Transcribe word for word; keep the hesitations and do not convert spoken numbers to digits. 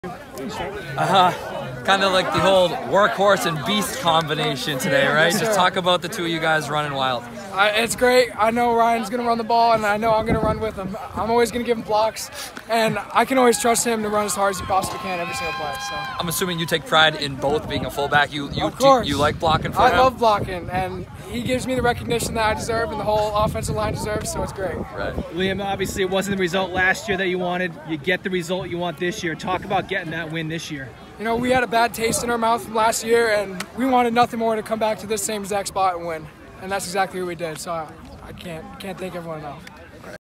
Uh, kind of like the whole workhorse and beast combination today, right? Just talk about the two of you guys running wild. Uh, it's great. I know Ryan's going to run the ball, and I know I'm going to run with him. I'm always going to give him blocks, and I can always trust him to run as hard as he possibly can every single play. So I'm assuming you take pride in both being a fullback. You you of course. you, you like blocking for I him? love blocking, and he gives me the recognition that I deserve and the whole offensive line deserves, so it's great. Right. Liam, obviously it wasn't the result last year that you wanted. You get the result you want this year. Talk about getting that win this year. You know, we had a bad taste in our mouth from last year, and we wanted nothing more to come back to this same exact spot and win. And that's exactly what we did, so I, I can't, can't thank everyone enough.